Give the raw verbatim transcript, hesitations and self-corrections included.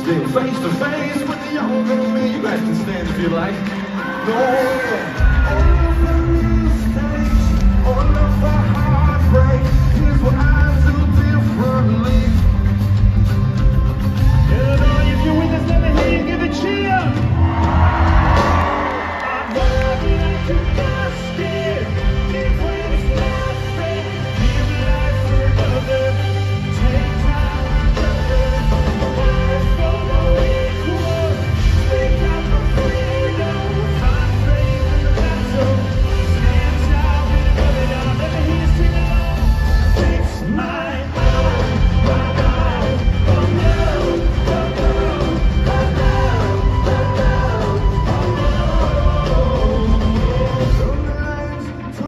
Still face to face with the younger me. You guys can stand if you like. No.